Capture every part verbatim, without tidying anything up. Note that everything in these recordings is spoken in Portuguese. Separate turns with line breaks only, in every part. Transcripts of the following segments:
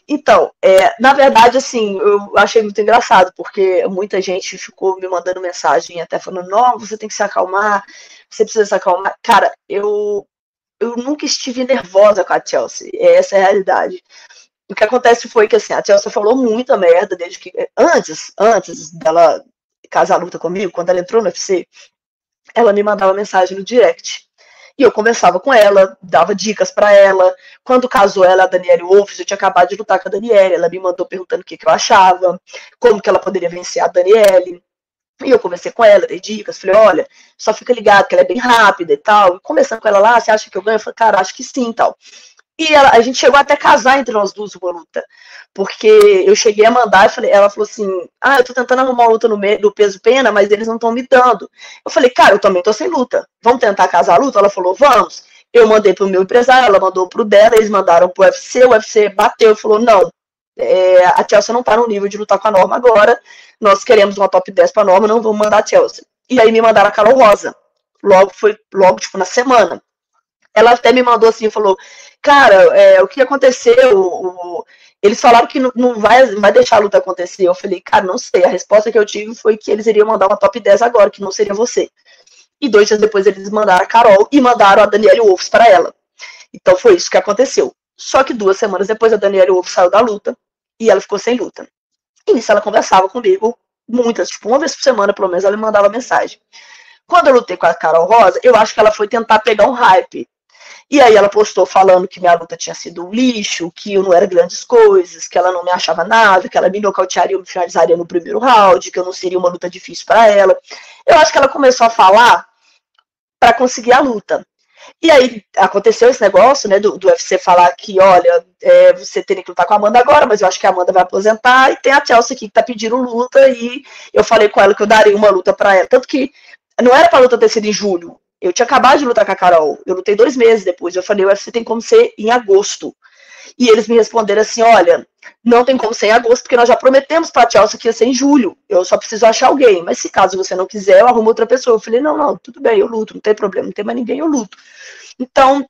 Então, é, na verdade, assim, eu achei muito engraçado, porque muita gente ficou me mandando mensagem, até falando, não, você tem que se acalmar, você precisa se acalmar. Cara, eu, eu nunca estive nervosa com a Chelsea, essa é a realidade. O que acontece foi que, assim, a Chelsea falou muita merda desde que, antes, antes dela casar a luta comigo, quando ela entrou no U F C, ela me mandava mensagem no direct. E eu conversava com ela, dava dicas pra ela. Quando casou ela, a Danielle Wolf, eu tinha acabado de lutar com a Danielle. Ela me mandou perguntando o que, que eu achava, como que ela poderia vencer a Danielle. E eu conversei com ela, dei dicas, falei, olha, só fica ligado que ela é bem rápida e tal. E conversando com ela lá, você acha que eu ganho? Eu falei, cara, acho que sim e tal. E ela, a gente chegou até a casar entre nós duas uma luta. Porque eu cheguei a mandar e falei, ela falou assim, ah, eu tô tentando arrumar uma luta no meio do peso pena, mas eles não estão me dando. Eu falei, cara, eu também tô sem luta. Vamos tentar casar a luta? Ela falou, vamos. Eu mandei pro meu empresário, ela mandou pro dela, eles mandaram pro U F C, o U F C bateu e falou, não, é, a Chelsea não tá no nível de lutar com a Norma agora, nós queremos uma top dez pra Norma, não vamos mandar a Chelsea. E aí me mandaram a Carol Rosa. Logo, foi logo, tipo, na semana. Ela até me mandou assim, falou, cara, é, o que aconteceu? O, eles falaram que não, não, vai, não vai deixar a luta acontecer. Eu falei, cara, não sei. A resposta que eu tive foi que eles iriam mandar uma top dez agora, que não seria você. E dois dias depois eles mandaram a Carol e mandaram a Danielle Wolf para ela. Então foi isso que aconteceu. Só que duas semanas depois a Danielle Wolf saiu da luta e ela ficou sem luta. E nisso ela conversava comigo muitas, tipo, uma vez por semana, pelo menos, ela me mandava mensagem. Quando eu lutei com a Carol Rosa, eu acho que ela foi tentar pegar um hype. E aí ela postou falando que minha luta tinha sido um lixo, que eu não era grandes coisas, que ela não me achava nada, que ela me nocautearia ou me finalizaria no primeiro round, que eu não seria uma luta difícil para ela. Eu acho que ela começou a falar para conseguir a luta. E aí aconteceu esse negócio, né, do, do U F C falar que, olha, é, você teria que lutar com a Amanda agora, mas eu acho que a Amanda vai aposentar, e tem a Chelsea aqui que tá pedindo luta, e eu falei com ela que eu daria uma luta para ela. Tanto que não era pra luta ter sido em julho. Eu tinha acabado de lutar com a Carol. Eu lutei dois meses depois. Eu falei, o U F C tem como ser em agosto. E eles me responderam assim, olha, não tem como ser em agosto, porque nós já prometemos pra Chelsea que ia ser em julho. Eu só preciso achar alguém. Mas se caso você não quiser, eu arrumo outra pessoa. Eu falei, não, não, tudo bem, eu luto, não tem problema, não tem mais ninguém, eu luto. Então,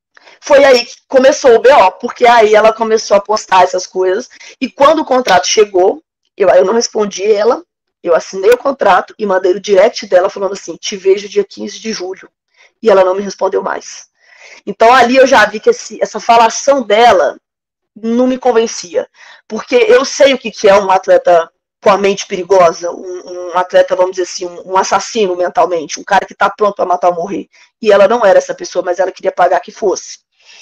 foi aí que começou o B O, porque aí ela começou a postar essas coisas. E quando o contrato chegou, eu, eu não respondi ela, eu assinei o contrato e mandei o direct dela falando assim, te vejo dia quinze de julho. E ela não me respondeu mais. Então ali eu já vi que esse, essa falação dela não me convencia. Porque eu sei o que, que é um atleta com a mente perigosa, um, um atleta, vamos dizer assim, um, um assassino mentalmente, um cara que está pronto para matar ou morrer. E ela não era essa pessoa, mas ela queria pagar que fosse.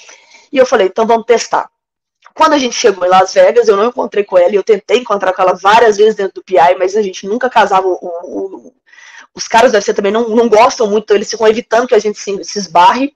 E eu falei, então vamos testar. Quando a gente chegou em Las Vegas, eu não encontrei com ela, e eu tentei encontrar com ela várias vezes dentro do P I, mas a gente nunca casava. O, o, os caras do U F C também não, não gostam muito, então eles ficam evitando que a gente se, se esbarre.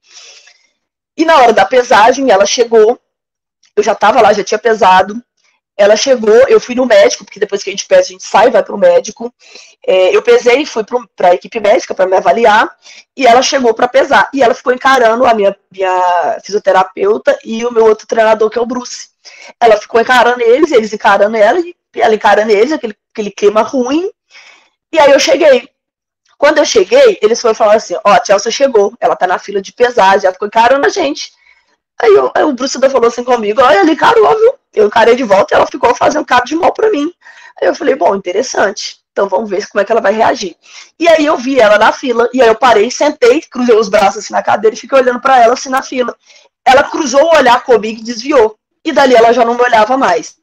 E na hora da pesagem, ela chegou, eu já estava lá, já tinha pesado, ela chegou, eu fui no médico, porque depois que a gente pesa, a gente sai, vai para o médico. É, eu pesei e fui para a equipe médica para me avaliar, e ela chegou para pesar. E ela ficou encarando a minha, minha fisioterapeuta e o meu outro treinador, que é o Bruce. Ela ficou encarando eles, eles encarando ela, e ela encarando eles, aquele, aquele clima ruim. E aí eu cheguei. Quando eu cheguei, eles foram falar assim, ó, oh, a Chelsea chegou, ela tá na fila de pesagem, ela ficou encarando a gente. Aí, eu, aí o Bruce falou assim comigo, olha, ela encarou, viu? Eu encarei de volta e ela ficou fazendo cabo de mal pra mim. Aí eu falei, bom, interessante. Então vamos ver como é que ela vai reagir. E aí eu vi ela na fila, e aí eu parei, sentei, cruzei os braços assim na cadeira e fiquei olhando pra ela assim na fila. Ela cruzou o olhar comigo e desviou. E dali ela já não me olhava mais.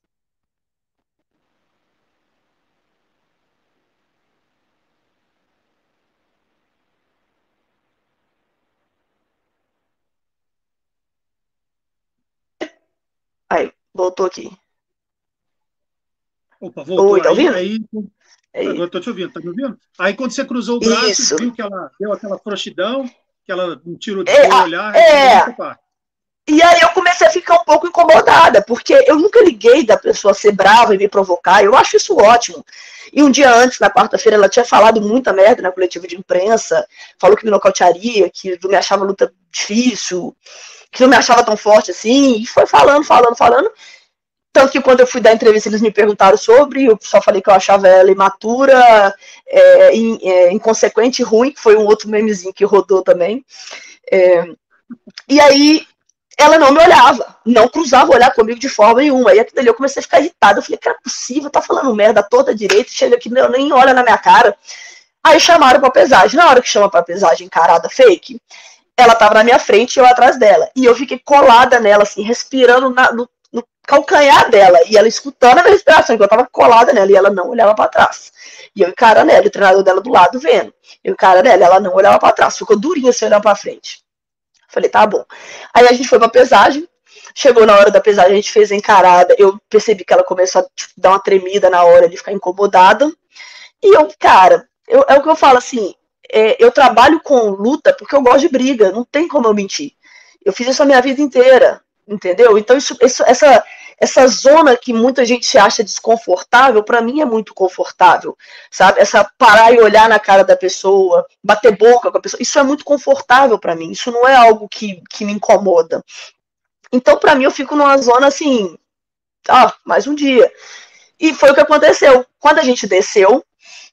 Aí, voltou aqui.
Opa, voltou.
Oi, tá ouvindo?
Aí, aí, agora estou te ouvindo, tá me ouvindo? Aí quando você cruzou o braço,
Isso.
Viu que ela deu aquela frouxidão, que ela não tirou de
É,
olhar.
é. E aí eu comecei a ficar um pouco incomodada, porque eu nunca liguei da pessoa ser brava e me provocar, eu acho isso ótimo. E um dia antes, na quarta-feira, ela tinha falado muita merda na coletiva de imprensa, falou que me nocautearia, que não me achava luta difícil, que não me achava tão forte assim, e foi falando, falando, falando. Tanto que quando eu fui dar entrevista, eles me perguntaram sobre, eu só falei que eu achava ela imatura, é, in, é, inconsequente e ruim, que foi um outro memezinho que rodou também. É, e aí ela não me olhava, não cruzava o olhar comigo de forma nenhuma. E aquilo ali eu comecei a ficar irritada. Eu falei, cara, é possível, tá falando merda toda direita, chega aqui, não, nem olha na minha cara. Aí chamaram pra pesagem. Na hora que chama pra pesagem encarada fake, ela tava na minha frente e eu atrás dela. E eu fiquei colada nela, assim, respirando na, no, no calcanhar dela. E ela escutando a minha respiração, que eu tava colada nela e ela não olhava pra trás. E eu encarando ela, o treinador dela do lado vendo. Eu encarando ela, ela não olhava pra trás, ficou durinha sem olhar pra frente. Falei, tá bom. Aí a gente foi pra pesagem, chegou na hora da pesagem, a gente fez a encarada, eu percebi que ela começou a tipo, dar uma tremida na hora de ficar incomodada. E eu, cara, eu, é o que eu falo assim, é, eu trabalho com luta porque eu gosto de briga, não tem como eu mentir. Eu fiz isso a minha vida inteira, entendeu? Então isso, isso, essa, essa zona que muita gente se acha desconfortável, pra mim é muito confortável, sabe? Essa parar e olhar na cara da pessoa, bater boca com a pessoa, isso é muito confortável pra mim, isso não é algo que, que me incomoda. Então pra mim eu fico numa zona assim, ah, mais um dia. E foi o que aconteceu. Quando a gente desceu,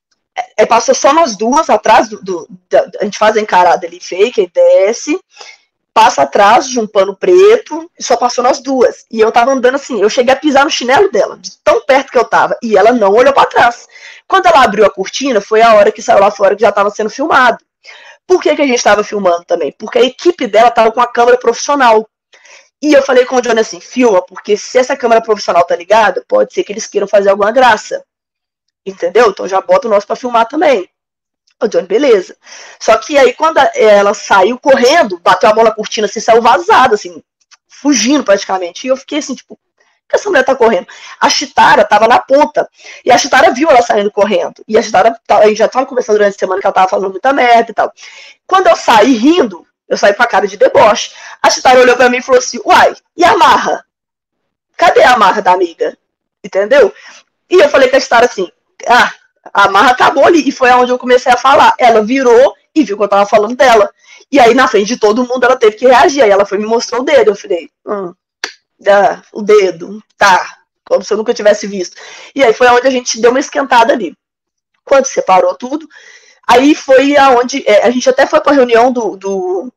é, passou só nós duas atrás, do, do, da, a gente faz a encarada ali fake, e desce, passa atrás de um pano preto, e só passou nós duas. E eu tava andando assim, eu cheguei a pisar no chinelo dela, de tão perto que eu tava, e ela não olhou pra trás. Quando ela abriu a cortina, foi a hora que saiu lá fora que já tava sendo filmado. Por que que a gente tava filmando também? Porque a equipe dela tava com a câmera profissional. E eu falei com o Johnny assim, filma, porque se essa câmera profissional tá ligada, pode ser que eles queiram fazer alguma graça. Entendeu? Então já bota o nosso pra filmar também. O Johnny, beleza. Só que aí quando ela saiu correndo, bateu a mão na cortina, assim, saiu vazada, assim, fugindo praticamente. E eu fiquei assim, tipo, por que essa mulher tá correndo? A Chitara tava na ponta. E a Chitara viu ela saindo correndo. E a Chitara, a gente já tava conversando durante a semana que ela tava falando muita merda e tal. Quando eu saí rindo, eu saí com a cara de deboche. A Chitara olhou pra mim e falou assim, uai, e a marra? Cadê a marra da amiga? Entendeu? E eu falei com a Chitara assim, ah, a marra acabou ali. E foi onde eu comecei a falar. Ela virou e viu que eu tava falando dela. E aí, na frente de todo mundo, ela teve que reagir. Aí ela foi e me mostrou o dedo. Eu falei, hum, ah, o dedo, tá. Como se eu nunca tivesse visto. E aí foi onde a gente deu uma esquentada ali. Quando separou tudo, aí foi aonde é, a gente até foi pra reunião do, do,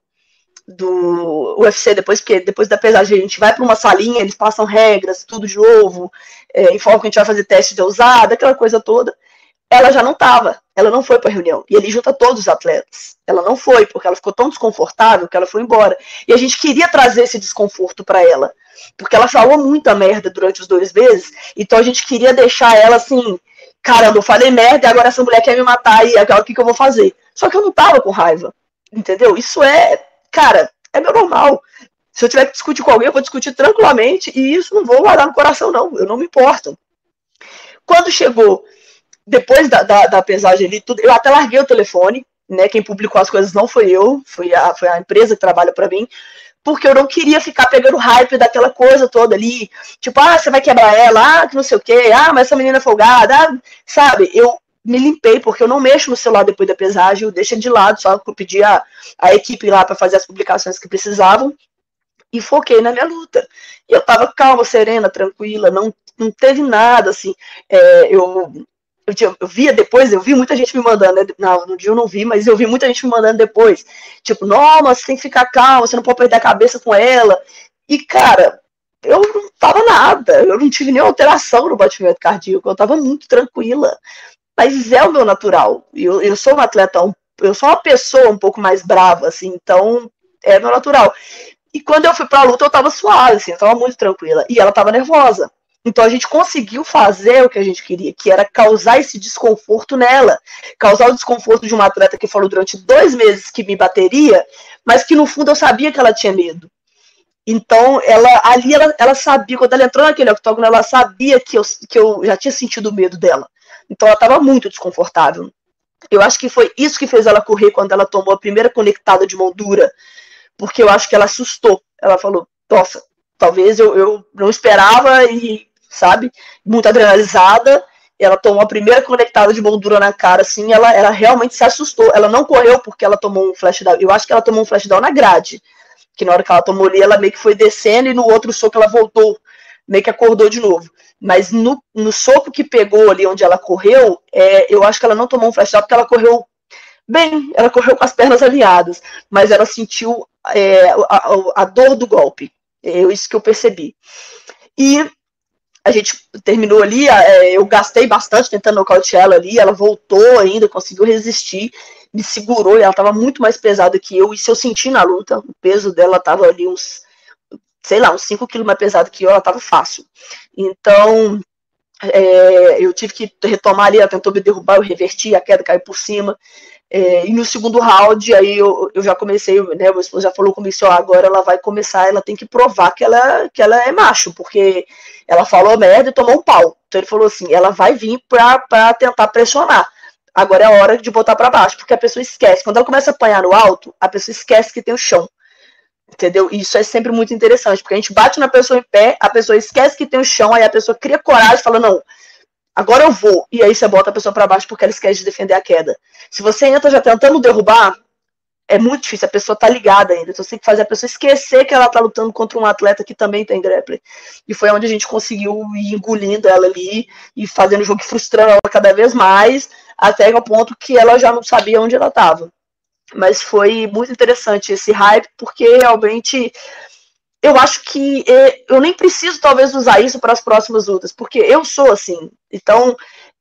do U F C depois, porque depois da pesagem a gente vai pra uma salinha, eles passam regras, tudo de novo, é, informam que a gente vai fazer teste de ousada, aquela coisa toda. Ela já não estava, ela não foi para a reunião. E ele junta todos os atletas. Ela não foi, porque ela ficou tão desconfortável que ela foi embora. E a gente queria trazer esse desconforto para ela, porque ela falou muita merda durante os dois meses, então a gente queria deixar ela assim, caramba, eu falei merda e agora essa mulher quer me matar e agora o que, que eu vou fazer? Só que eu não tava com raiva, entendeu? Isso é, cara, é meu normal. Se eu tiver que discutir com alguém, eu vou discutir tranquilamente e isso não vou guardar no coração, não. Eu não me importo. Quando chegou depois da, da, da pesagem ali, tudo, eu até larguei o telefone, né? Quem publicou as coisas não foi eu, foi a, foi a empresa que trabalha para mim, porque eu não queria ficar pegando hype daquela coisa toda ali, tipo, ah, você vai quebrar ela, ah, que não sei o quê, ah, mas essa menina é folgada, ah, sabe? Eu me limpei, porque eu não mexo no celular depois da pesagem, eu deixo de lado, só pedi a, a equipe lá para fazer as publicações que precisavam, e foquei na minha luta. E eu tava calma, serena, tranquila, não, não teve nada, assim, é, eu... Eu, tinha, eu via depois, eu vi muita gente me mandando, né? Não, no dia eu não vi, mas eu vi muita gente me mandando depois. Tipo, não, mas você tem que ficar calma, você não pode perder a cabeça com ela. E, cara, eu não tava nada, eu não tive nenhuma alteração no batimento cardíaco, eu tava muito tranquila. Mas é o meu natural. Eu, eu sou uma atleta, eu sou uma pessoa um pouco mais brava, assim, então é meu natural. E quando eu fui pra luta, eu tava suave, assim, eu tava muito tranquila. E ela tava nervosa. Então a gente conseguiu fazer o que a gente queria, que era causar esse desconforto nela, causar o desconforto de uma atleta que falou durante dois meses que me bateria, mas que no fundo eu sabia que ela tinha medo. Então ela ali ela, ela sabia, quando ela entrou naquele octógono, ela sabia que eu, que eu já tinha sentido o medo dela. Então ela estava muito desconfortável. Eu acho que foi isso que fez ela correr quando ela tomou a primeira conectada de mão dura, porque eu acho que ela assustou. Ela falou, nossa, talvez eu, eu não esperava e, sabe, muito adrenalizada, ela tomou a primeira conectada de mão dura na cara, assim, ela, ela realmente se assustou, ela não correu porque ela tomou um flashdown, eu acho que ela tomou um flashdown na grade, que na hora que ela tomou ali, ela meio que foi descendo e no outro soco ela voltou, meio que acordou de novo, mas no, no soco que pegou ali onde ela correu, é, eu acho que ela não tomou um flashdown porque ela correu bem, ela correu com as pernas alinhadas, mas ela sentiu é, a, a, a dor do golpe. É isso que eu percebi. E a gente terminou ali, eu gastei bastante tentando nocautear ela ali, ela voltou ainda, conseguiu resistir, me segurou, e ela estava muito mais pesada que eu, e se eu senti na luta, o peso dela estava ali uns, sei lá, uns cinco quilos mais pesado que eu, ela estava fácil. Então, é, eu tive que retomar ali, ela tentou me derrubar, eu reverti, a queda caiu por cima. É, e no segundo round, aí eu, eu já comecei, né, o meu esposo já falou comigo, ó, agora ela vai começar, ela tem que provar que ela, que ela é macho, porque ela falou merda e tomou um pau. Então ele falou assim, ela vai vir pra, pra tentar pressionar. Agora é a hora de botar pra baixo, porque a pessoa esquece. Quando ela começa a apanhar no alto, a pessoa esquece que tem o chão. Entendeu? E isso é sempre muito interessante, porque a gente bate na pessoa em pé, a pessoa esquece que tem o chão, aí a pessoa cria coragem e fala, não, agora eu vou. E aí você bota a pessoa para baixo porque ela esquece de defender a queda. Se você entra já tentando derrubar, é muito difícil, a pessoa tá ligada ainda. Então você tem que fazer a pessoa esquecer que ela tá lutando contra um atleta que também tem grappling. E foi onde a gente conseguiu ir engolindo ela ali e fazendo o jogo, frustrando ela cada vez mais, até o ponto que ela já não sabia onde ela estava. Mas foi muito interessante esse hype, porque realmente eu acho que eu nem preciso talvez usar isso para as próximas lutas, porque eu sou assim. Então,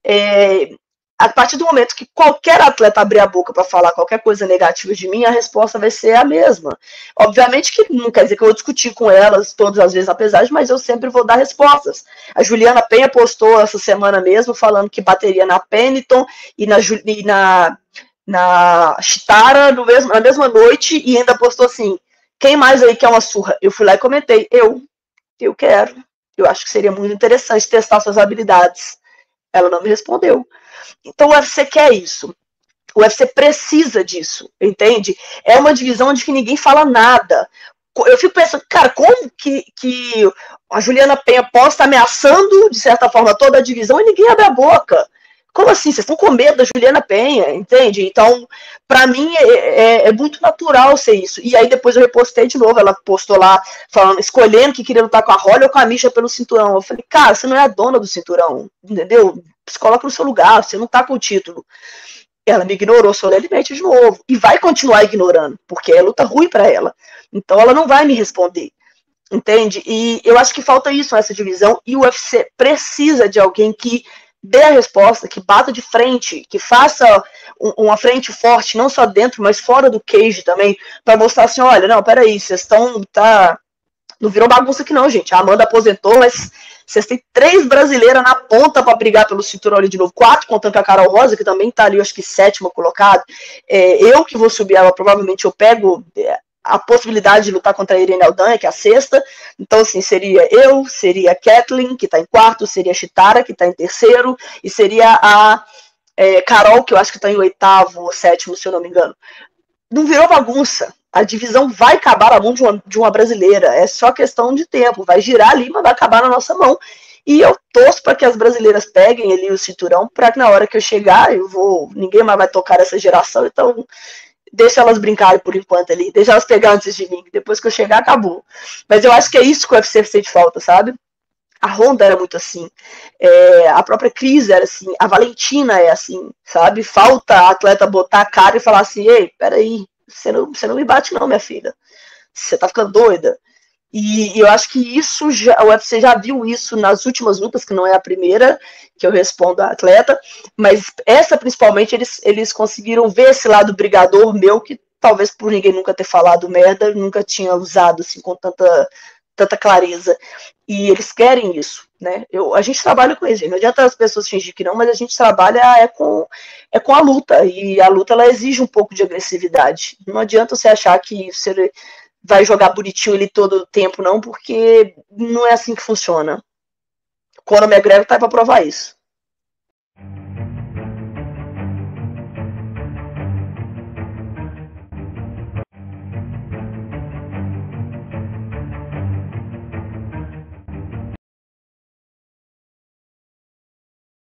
é, a partir do momento que qualquer atleta abrir a boca para falar qualquer coisa negativa de mim, a resposta vai ser a mesma. Obviamente que não quer dizer que eu vou discutir com elas todas as vezes, apesar de, mas eu sempre vou dar respostas. A Juliana Penha postou essa semana mesmo, falando que bateria na Pennington e na, e na, na Chitara no mesmo, na mesma noite, e ainda postou assim, quem mais aí quer uma surra? Eu fui lá e comentei, eu, eu quero. Eu acho que seria muito interessante testar suas habilidades. Ela não me respondeu. Então o U F C quer isso. O U F C precisa disso, entende? É uma divisão onde que ninguém fala nada. Eu fico pensando, cara, como que, que a Juliana Penha pode estar ameaçando, de certa forma, toda a divisão e ninguém abre a boca? Como assim? Vocês estão com medo da Juliana Penha, entende? Então, pra mim, é, é, é muito natural ser isso. E aí depois eu repostei de novo, ela postou lá, falando, escolhendo que queria lutar com a Holly ou com a Misha pelo cinturão. Eu falei, cara, você não é a dona do cinturão, entendeu? Se coloca no seu lugar, você não tá com o título. Ela me ignorou solenemente de novo. E vai continuar ignorando, porque é luta ruim pra ela. Então ela não vai me responder. Entende? E eu acho que falta isso nessa divisão. E o U F C precisa de alguém que dê a resposta, que bata de frente, que faça um, uma frente forte, não só dentro, mas fora do cage também, para mostrar assim, olha, não, peraí, vocês estão, tá, não virou bagunça aqui não, gente, a Amanda aposentou, mas vocês têm três brasileiras na ponta para brigar pelo cinturão ali de novo, quatro, contando com a Carol Rosa, que também tá ali, eu acho que sétima colocado, é, eu que vou subir ela, provavelmente eu pego a possibilidade de lutar contra a Irene Aldana, que é a sexta. Então, assim, seria eu, seria a Kathleen, que está em quarto, seria a Chitara, que está em terceiro, e seria a é, Carol, que eu acho que está em oitavo ou sétimo, se eu não me engano. Não virou bagunça. A divisão vai acabar na mão de uma, de uma brasileira. É só questão de tempo. Vai girar ali, mas vai acabar na nossa mão. E eu torço para que as brasileiras peguem ali o cinturão, para que na hora que eu chegar, eu vou, ninguém mais vai tocar essa geração, então deixa elas brincarem por enquanto ali, deixa elas pegar antes de mim, depois que eu chegar, acabou. Mas eu acho que é isso que o U F C sente falta, sabe? A Ronda era muito assim, é, a própria Cris era assim, a Valentina é assim, sabe? Falta a atleta botar a cara e falar assim, ei, peraí, você não, você não me bate não, minha filha, você tá ficando doida. E, e eu acho que isso, já, o U F C já viu isso nas últimas lutas, que não é a primeira que eu respondo a atleta, mas essa principalmente eles, eles conseguiram ver esse lado brigador meu, que talvez por ninguém nunca ter falado merda, nunca tinha usado assim com tanta, tanta clareza. E eles querem isso, né? Eu, a gente trabalha com isso, não adianta as pessoas fingir que não, mas a gente trabalha é com, é com a luta, e a luta ela exige um pouco de agressividade. Não adianta você achar que você vai jogar bonitinho ele todo o tempo, não, porque não é assim que funciona. Conor McGregor tá para provar isso.